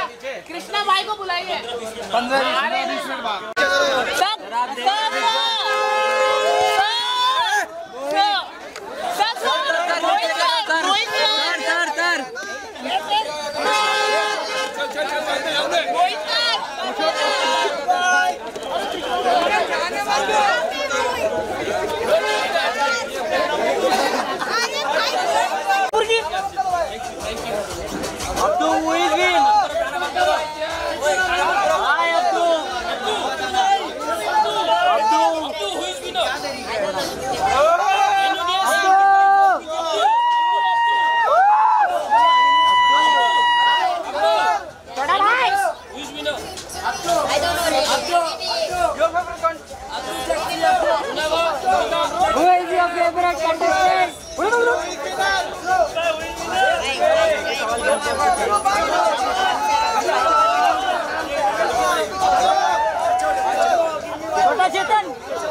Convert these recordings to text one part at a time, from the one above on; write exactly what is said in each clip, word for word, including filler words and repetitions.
कृष्णा भाई को बुलाइए। पंद्रह बीस मिनट बाद छोटा चेतन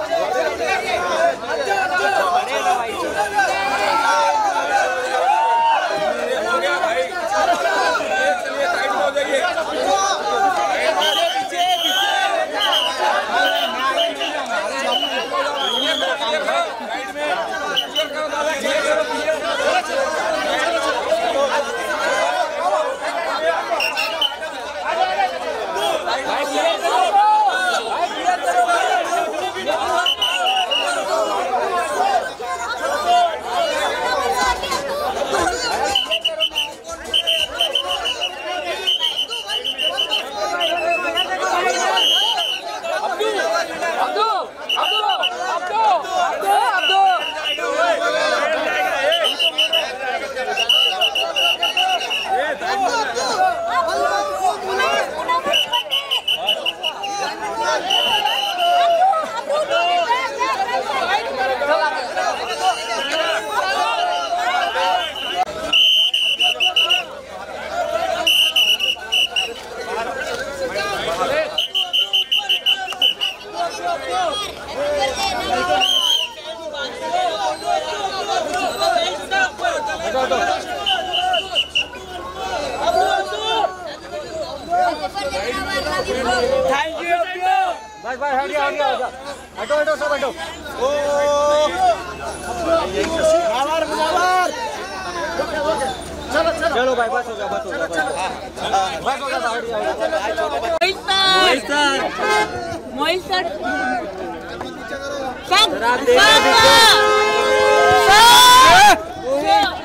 थैंक यू। बस बस हट गया हट गया हटो हटो सब हटो। ओ मुजावर मुजावर चलो चलो चलो भाई बस हो गया बस हो गया बस हो गया हट गया। मोहित सर मोहित सर सब